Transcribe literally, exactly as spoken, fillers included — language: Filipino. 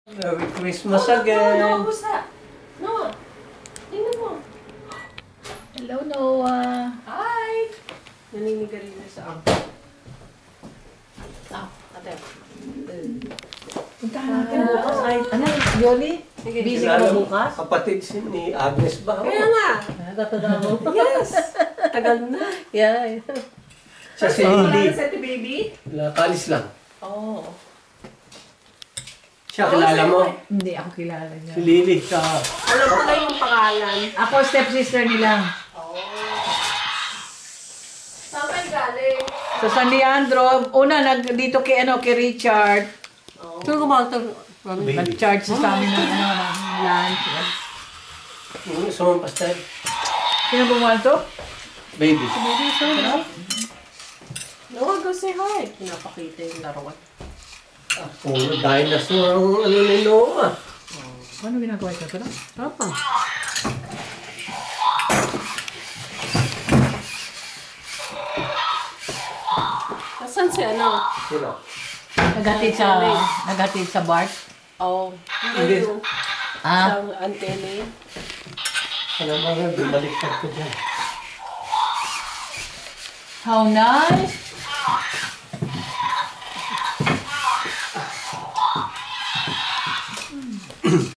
Merry Christmas oh, again. No, no, who's that? Noah. Tingnan mo. Hello, Noah. Hi. Naninigarilyo na sa angko. Ah, ate. Puntahan natin Ah, bukas. ay. Ano, Yoli? Sige. Busy ka ba bukas? Kapatid si ni Agnes ba? Kaya nga. Natatanda mo. Yes. Tagal na. Yeah, yeah. Siya si Wala Yoli. na sa ate, baby? Nakalis lang. Oo. Oh. Siya, kilala mo? Hindi ako kilala niya. Si Lily. Siya. Alam ko na yung pangalan. Ako stepsister nila. Oo. Saan kayo galing? Sa San Leandro, una nag dito kay ano kay Richard. Oo. Sino kumalta? Baby. Nag-charge sa amin ng ano ng lunch. Yung isang pastel. Sino bumalto? Baby. Baby, sorry. Noah, go say hi. Pinapakita yung laruan. Ah, puro dinosaur ang ano ni Noah. Ano ginagawa ito? Pero? Papa. Asan si ano? Sino? Naghatid sa naghatid sa Bart. Oh, Hindi. hindi yung Ah, isang antenne. Ano ba nga, bumaliktad ko dyan. how nice.